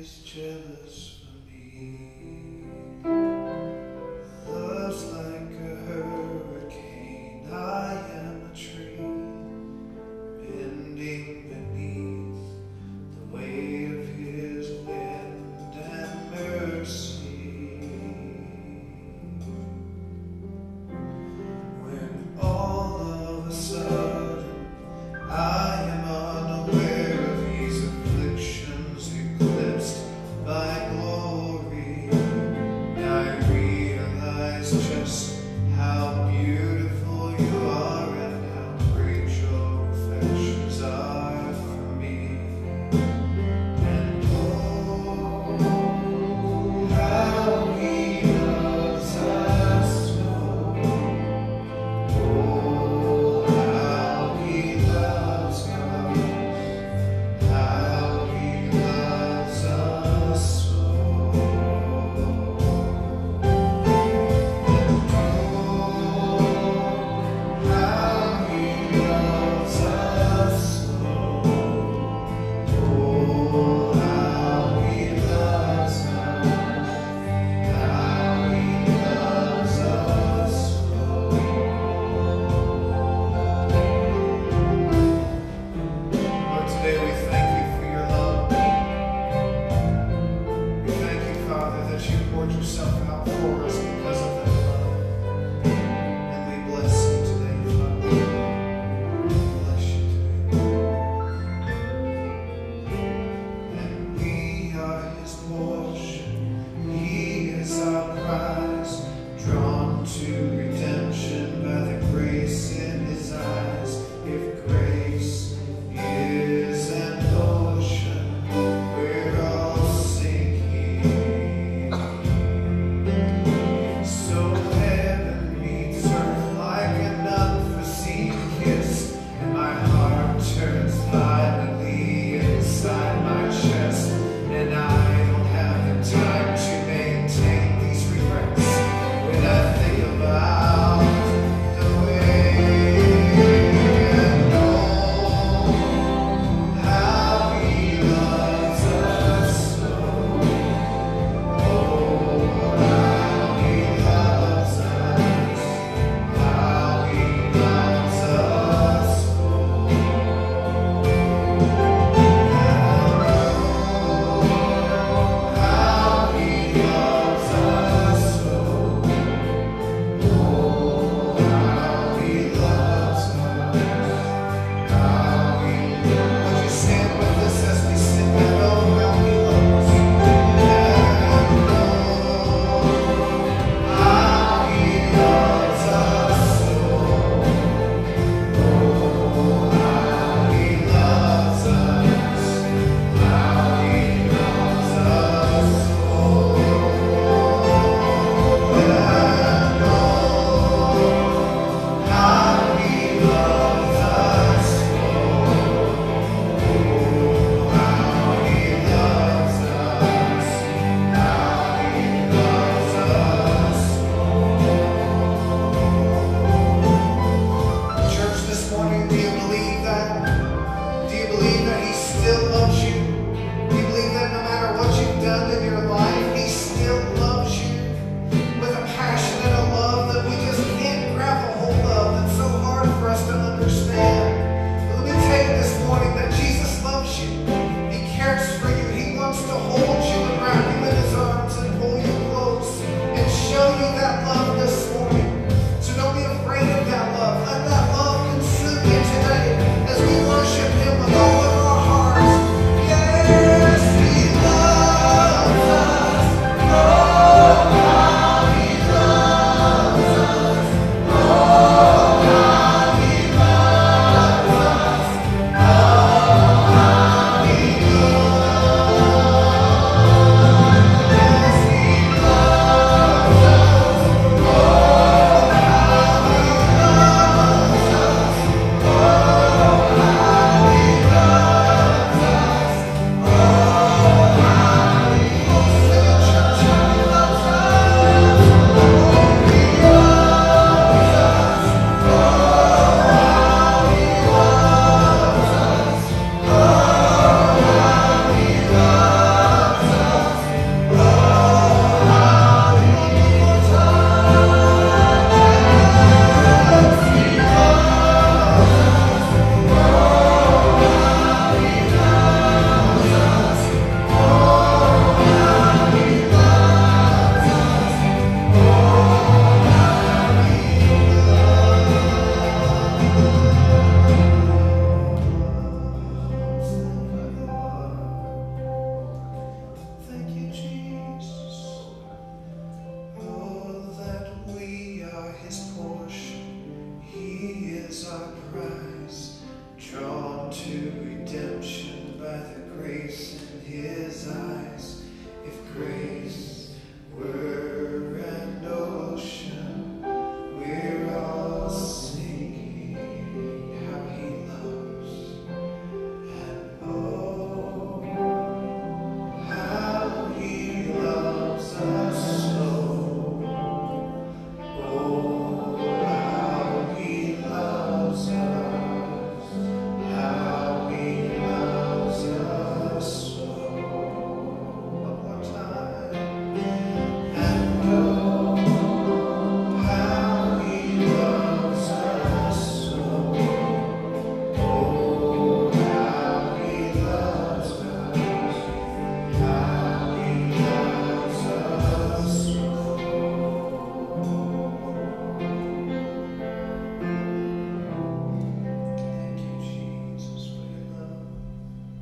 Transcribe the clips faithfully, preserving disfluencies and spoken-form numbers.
is jealous for me. Love's like a hurricane, I am a tree, bending beneath the weight of his wind and mercy. When all of a sudden I am unaware of these afflictions eclipsed by glory.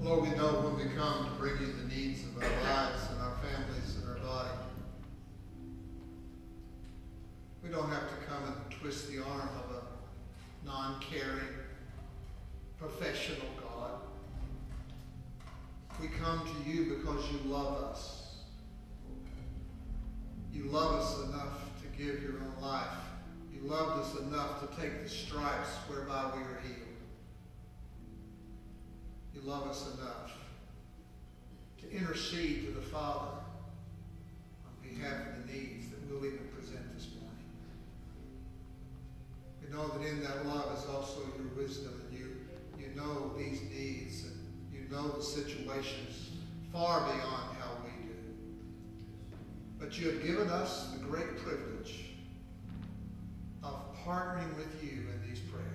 Lord, we know when we come to bring you the needs of our lives and our families and our body, we don't have to come and twist the arm of a non-caring, professional God. We come to you because you love us. You love us enough to give your own life. You loved us enough to take the stripes whereby we are healed. You love us enough to intercede to the Father on behalf of the needs that we'll even present this morning. We know that in that love is also your wisdom, and you, you know these needs, and you know the situations far beyond how we do. But you have given us the great privilege of partnering with you in these prayers.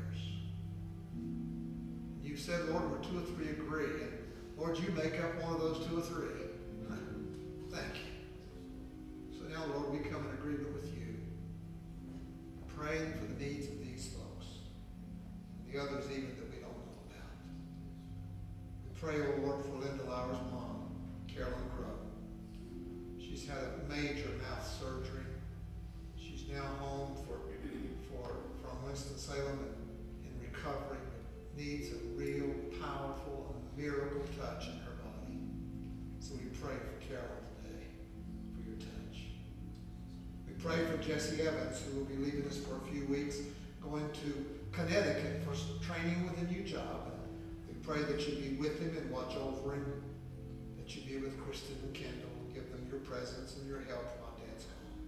You said, Lord, where two or three agree, and Lord, you make up one of those two or three. Thank you. So now, Lord, we come in agreement with you, praying for the needs of these folks, and the others even that we don't know about. We pray, O Lord, for Linda Lauer's mom, Carolyn Crow. She's had a major mouth surgery. She's now home for, for from Winston-Salem and in recovery. Needs a real, powerful, and miracle touch in her body. So we pray for Carol today, for your touch. We pray for Jesse Evans, who will be leaving us for a few weeks, going to Connecticut for some training with a new job. And we pray that you be with him and watch over him, that you be with Kristen and Kendall, and give them your presence and your help while Dad's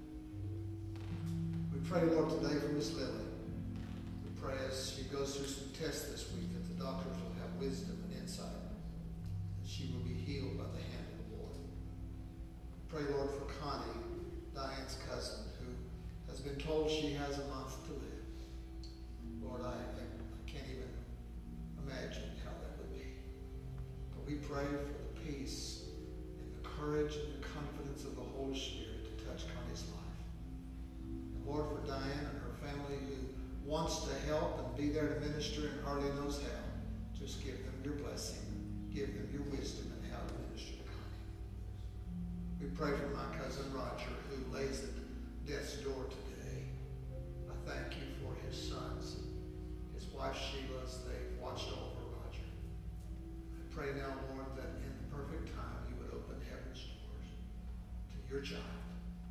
gone. We pray, Lord, today for Miss Lily. We pray as she goes through some tests this week that the doctors will have wisdom and insight, that she will be healed by the hand of the Lord. Pray, Lord, for Connie, Diane's cousin, who has been told she has a month to live. Lord, I, I, I can't even imagine how that would be. But we pray for the peace and the courage and the confidence of the Holy Spirit to touch Connie's life. And Lord, for Diane and her family who wants to help and be there to minister and hardly knows how, just give them your blessing. Give them your wisdom in how to minister to Connie. We pray for my cousin Roger, who lays at death's door today. I thank you for his sons, his wife Sheila, as they've watched over Roger. I pray now, Lord, that in the perfect time you would open heaven's doors to your child.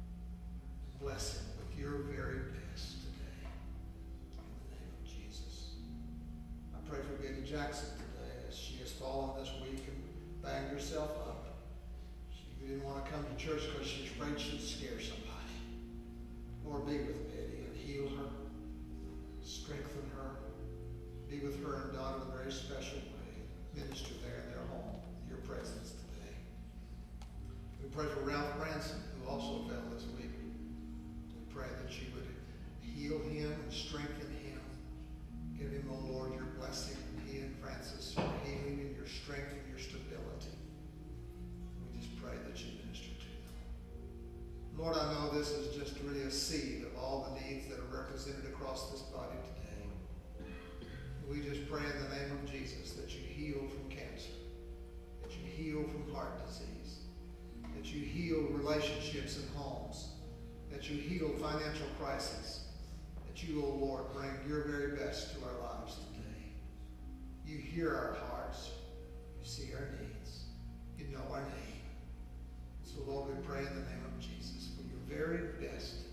Bless him with your very best today. In the name of Jesus. I pray for Betty Jackson today as she has fallen this week and banged herself up. She didn't want to come to church because she's afraid she'd scare somebody. Lord, be with Betty and heal her, strengthen her, be with her and Don in a very special way. Minister there in their home, in your presence today. We pray for Ralph Branson, who also fell this week. We pray that you would heal him and strengthen him. Give him, oh Lord, your blessing, and he and Francis, your healing and your strength and your stability. We just pray that you minister to them. Lord, I know this is just really a seed of all the needs that are represented across this body today. We just pray in the name of Jesus that you heal from cancer, that you heal from heart disease, that you heal relationships and homes, that you heal financial crises, that you, O Lord, bring your very best to our lives today. You hear our hearts. You see our needs. You know our name. So, Lord, we pray in the name of Jesus for your very best